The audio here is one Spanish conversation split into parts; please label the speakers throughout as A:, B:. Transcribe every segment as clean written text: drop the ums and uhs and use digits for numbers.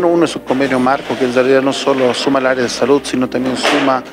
A: Bueno, uno es un convenio marco que en realidad no solo suma el área de salud, sino también suma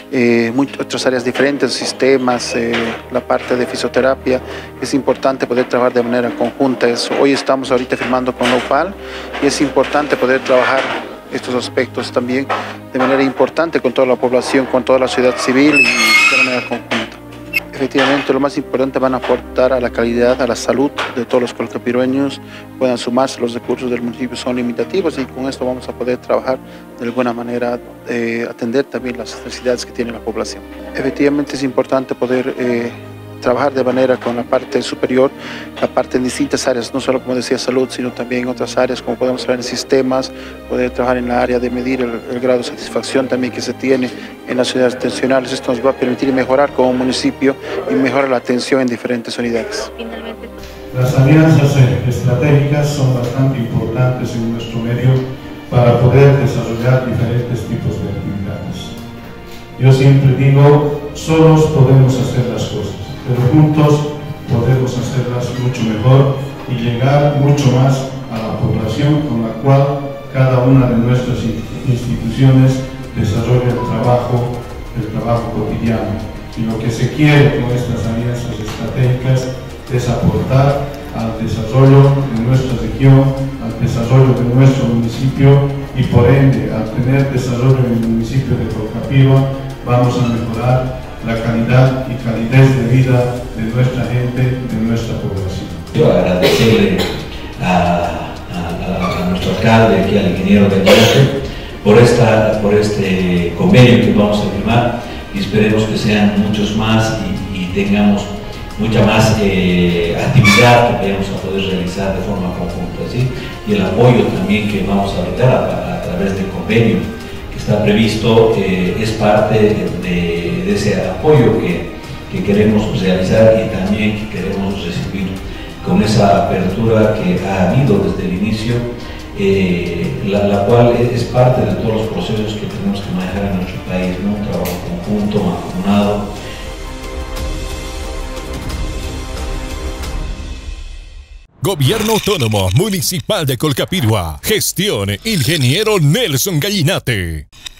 A: otras áreas diferentes, sistemas, la parte de fisioterapia. Es importante poder trabajar de manera conjunta. Hoy estamos ahorita firmando con la UPAL y es importante poder trabajar estos aspectos también de manera importante con toda la población, con toda la sociedad civil y de manera conjunta. Efectivamente, lo más importante van a aportar a la calidad, a la salud de todos los colcapirueños, puedan sumarse. Los recursos del municipio son limitativos y con esto vamos a poder trabajar de alguna manera, atender también las necesidades que tiene la población. Efectivamente es importante poder trabajar de manera con la parte superior, la parte en distintas áreas, no solo como decía salud, sino también en otras áreas, como podemos hablar en sistemas, poder trabajar en la área de medir el grado de satisfacción también que se tiene en las unidades atencionales. Esto nos va a permitir mejorar como municipio y mejorar la atención en diferentes unidades.
B: Las alianzas estratégicas son bastante importantes en nuestro medio para poder desarrollar diferentes tipos de actividades. Yo siempre digo, solos podemos hacer las cosas, pero juntos podemos hacerlas mucho mejor y llegar mucho más a la población con la cual cada una de nuestras instituciones desarrolla el trabajo cotidiano. Y lo que se quiere con estas alianzas estratégicas es aportar al desarrollo de nuestra región, al desarrollo de nuestro municipio y por ende, al tener desarrollo en el municipio de Colcapirua, vamos a mejorar la calidad y calidez de vida de nuestra gente, de nuestra población.
C: Yo agradecerle a nuestro alcalde, aquí al ingeniero Gañarte, por este convenio que vamos a firmar y esperemos que sean muchos más y tengamos mucha más actividad que vayamos a poder realizar de forma conjunta, ¿sí? Y el apoyo también que vamos a brindar a través del convenio que está previsto es parte de ese apoyo que queremos realizar y también que queremos recibir con esa apertura que ha habido desde el inicio, la cual es parte de todos los procesos que tenemos que manejar en nuestro país, ¿no? Un trabajo conjunto, mancomunado.
D: Gobierno Autónomo Municipal de Colcapirua. Gestión Ingeniero Nelson Gallinate.